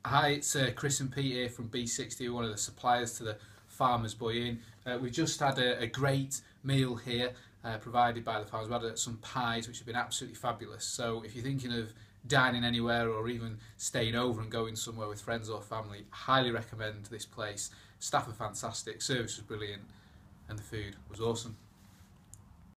Hi, it's Chris and Pete here from B60, one of the suppliers to the Farmer's Boy Inn. We just had a great meal here provided by the farmers. We had some pies which have been absolutely fabulous. So if you're thinking of dining anywhere or even staying over and going somewhere with friends or family, highly recommend this place. Staff are fantastic, service was brilliant and the food was awesome.